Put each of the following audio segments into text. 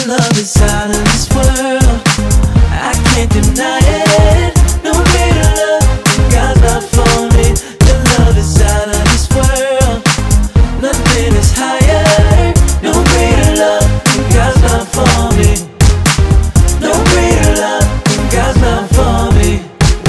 love is out of this world. I can't deny it. No greater love than God's love for me. Your love is out of this world. Nothing is higher. No greater love than God's love for me. No greater love than God's love for me.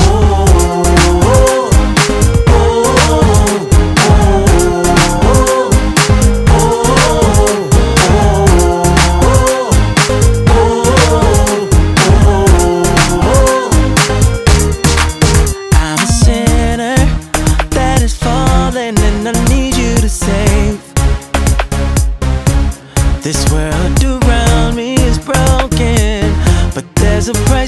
And I need you to save. This world around me is broken, but there's a